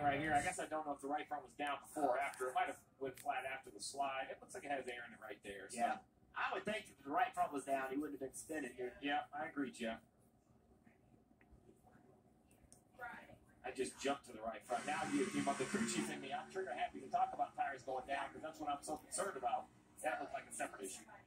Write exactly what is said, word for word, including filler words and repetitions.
right here. I guess I don't know if the right front was down before or after. It might have went flat after the slide. It looks like it has air in it right there. So. Yeah. I would think if the right front was down, he wouldn't have been spinning here. Yeah, I agree, Jeff. I just jumped to the right front. Now you came up the crew chief in me. I'm trigger happy to talk about tires going down because that's what I'm so concerned about. That looks like a separate issue.